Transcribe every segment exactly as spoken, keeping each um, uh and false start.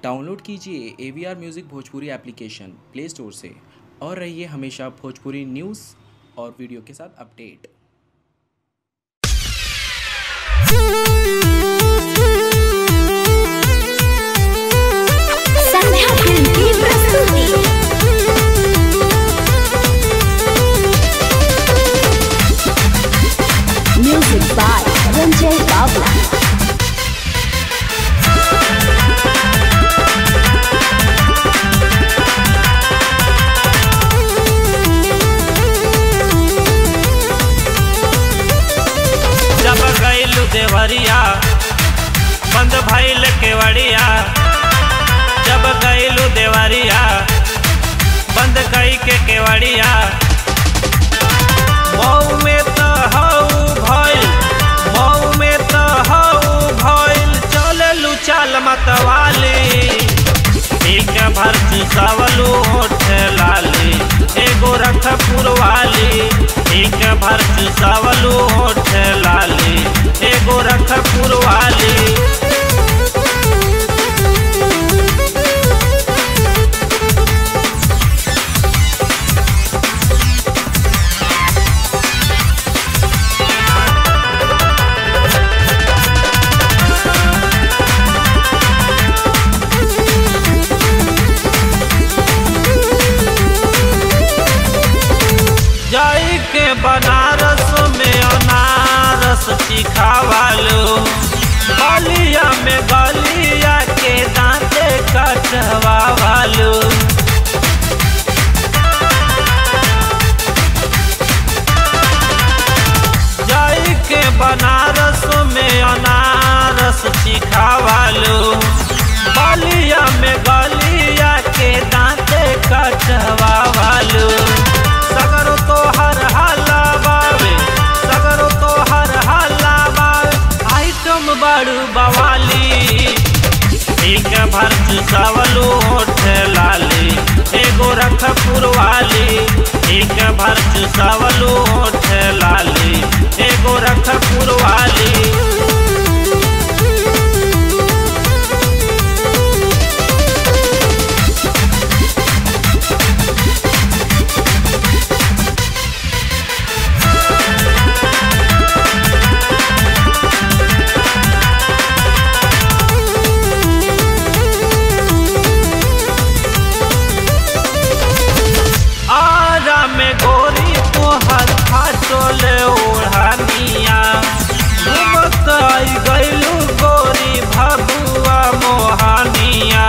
Download कीजिए A V R music Bhojpuri application play store से और रहिए हमेशा भोजपुरी न्यूज़ और वीडियो के साथ अपडेट। संध्या फिल्म की प्रस्तुति म्यूजिक बाय रंजय बाबला। जब गईलू देवरिया बंद भइल केवड़िया, जब गईलू देवरिया बंद कई के केवड़िया। मऊ में तो हऊ भइल, मऊ में तो हऊ भइल, चललू चाल मतवाली। एक भर चुसावलू होठ लाली, एगो रखपुर वाली। एक भर चुसावलू होठ लाली, एगो रखपुर वाली। जाई के बनारस में अनारस चिखावालू, बलिया में गलिया के दांते कटवावालू। जाई के बनारस में अनारस चिखावालू, बलिया में गलिया के दांते कटवावालू। सगरो तो हर हल्ला बावे, सगरो तो हर हल्ला बावे, आइटम बड़ू बवाली। एक भर चुसावलू होठ लाली, एगो रखपुर वाली। एक भर चुसावलू होठ लाली, एगो रखपुर वाली। में गोरी तोहर फाटोले ओढ़निया, घूमत आई गईलू गोरी भगुआ मोहानिया।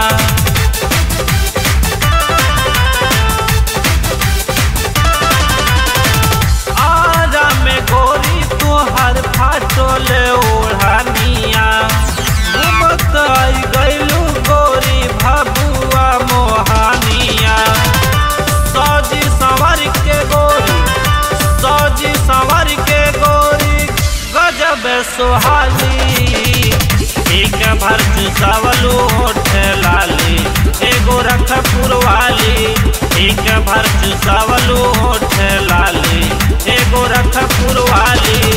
आरा में गोरी तोहर फाटोले ओढ़निया, घूमत आई गईलू गोरी भगुआ मोहानिया। सौजी संवर के गोरी, सौजी संवर के गोरी, गजब सुहाली। एक भर चुसावलू होठ लाली, एगो रखपुर वाली। एक भर चुसावलू होठ लाली, एगो रखपुर वाली।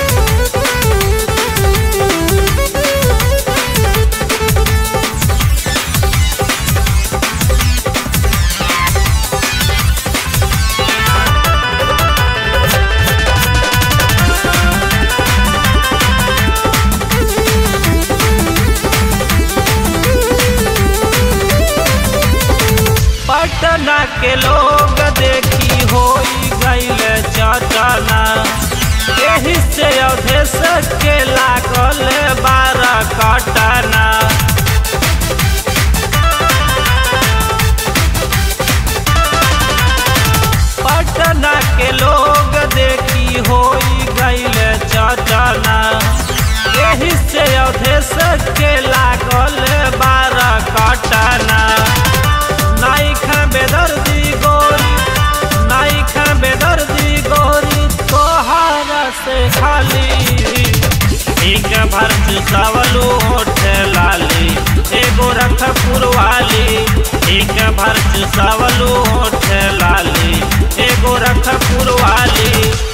पटना के लोग देखी होई गईल चटना, एही से अवधेश के लागल बारह कटना। पटना के लोग देखी होई गईल चटना, एही से अवधेश के लागल बारह कटना। नाई खा बेदर्दी गोरी, नाई खा बेदर्दी गोरी, तोहारा से खाली। एक भर चुसावलू होठ लाली, एगो रखपुर वाली। एक भर चुसावलू होठ लाली, एगो रखपुर वाली।